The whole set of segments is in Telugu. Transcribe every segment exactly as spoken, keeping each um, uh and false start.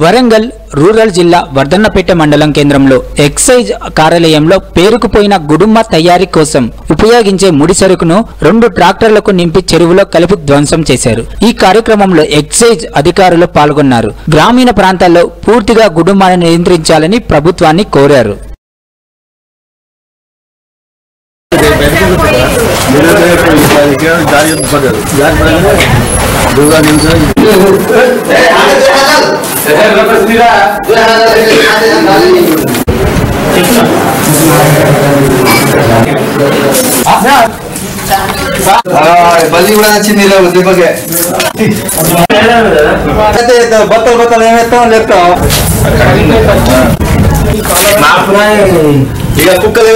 వరంగల్ రూరల్ జిల్లా వర్ధన్నపేట మండలం కేంద్రంలో ఎక్సైజ్ కార్యాలయంలో పేరుకుపోయిన గుడుంబ తయారీ కోసం ఉపయోగించే ముడి సరుకును రెండు ట్రాక్టర్లకు నింపి చెరువులో కలిపి ధ్వంసం చేశారు. ఈ కార్యక్రమంలో ఎక్సైజ్ అధికారులు పాల్గొన్నారు. గ్రామీణ ప్రాంతాల్లో పూర్తిగా గుడుంబాన్ని నియంత్రించాలని ప్రభుత్వాన్ని కోరారు. బల్లి కూడా వచ్చింది దెబ్బకే బత్తలు బత్తలు ఏమేస్తాం లేపుతాం ఇక కుక్కలు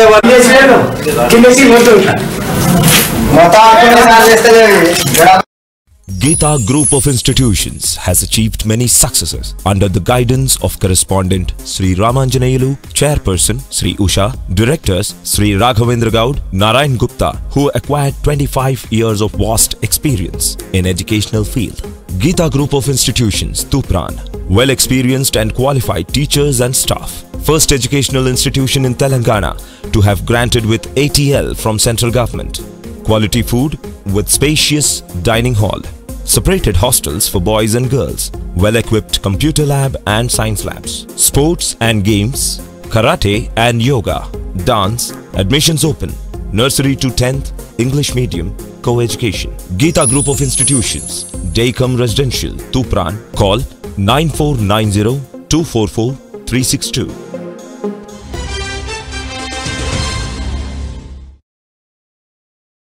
Geeta Group of Institutions has achieved many successes under the guidance of correspondent Sri Ramanjanayulu, Chairperson Sri Usha, Directors Sri Raghavendra Gaud, Narayan Gupta, who acquired twenty-five years of vast experience in educational field. Geeta Group of Institutions, Tupran, well experienced and qualified teachers and staff. First educational institution in Telangana to have granted with A T L from central government. Quality food with spacious dining hall. Separated hostels for boys and girls. Well-equipped computer lab and science labs. Sports and games. Karate and yoga. Dance. Admissions open. Nursery to tenth. English medium. Co-education. Geeta Group of Institutions. Daycom Residential. Tupran. Call nine four nine zero two four four three six two.